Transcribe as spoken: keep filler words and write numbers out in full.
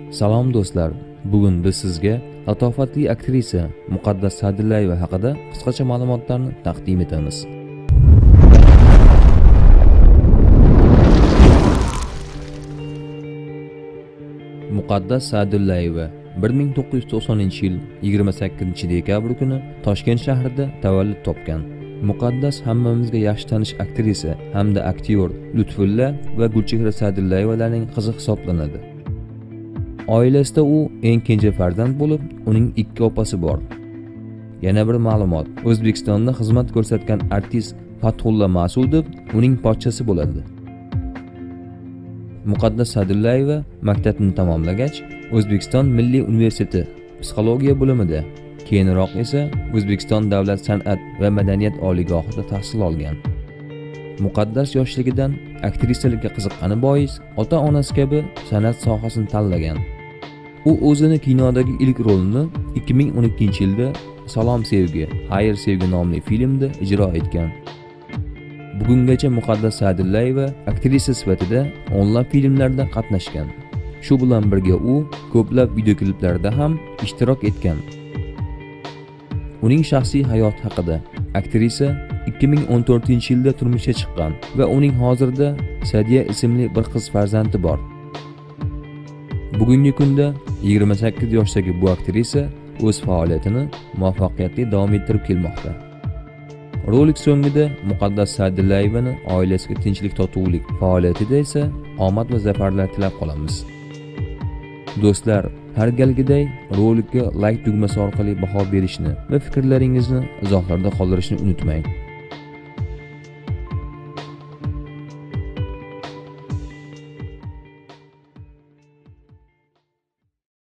Salom do'stlar, bugun biz sizga latofatli aktrisa Muqaddas Sa'dullayeva haqida qisqacha ma'lumotlarni taqdim etamiz. Muqaddas Sa'dullayeva bir ming to'qqiz yuz to'qsoninchi yil yigirma sakkizinchi dekabr kuni Toshkent shahrida tavallud topgan. Muqaddas hammamizga yaxshi tanish aktrisa hamda aktyor Lutfulla va Gulchehra Sa'dullayevalarning qizi hisoblanadi. Oilasida u eng kenja farzand bo'lib, uning ikki opasi bor. Yana bir ma'lumot, O'zbekistonda xizmat ko'rsatgan artist Fathulla Mas'udov uning pochchasi bo'ladi. Muqaddas Sa'dullayeva maktabni tamomlagach, O'zbekiston Milliy universiteti psixologiya bo'limida, keyinroq esa O'zbekiston davlat san'at va madaniyat oliygohida tahsil olgan. Muqaddas yoshligidan aktrisalikka qiziqqani bois, ota-onasi kabi san'at sohasini tanlagan. U o'zini kinodagi ilk rolini ikki ming o'n ikkinchi yilda Salom sevgi, Xayr sevgi nomli filmda ijro etgan. Bugungacha Muqaddas Sa'dullayeva aktrisa sifatida o'nlab filmlarda qatnashgan. Shu bilan birga u ko'plab videokliplarda ham ishtirok etgan. Uning shaxsiy hayoti haqida aktrisa ikki ming o'n to'rtinchi yilda turmushga chiqqan va uning hozirda Sadiya ismli bir qiz farzandi bor. Bugungi kunda yigirma sakkiz yoshdagi bu aktrisa o'z faoliyatini muvaffaqiyatli davom ettirib kelmoqda. Rolik so'ngida Muqaddas Sa'dullayevani oilasiga tinchlik, totuvlik, faoliyatida esa omad va zafarlar tilab qolamiz. Do'stlar, har galgiday rolikka like tugmasi orqali baho berishni va fikrlaringizni izohlarda qoldirishni unutmang.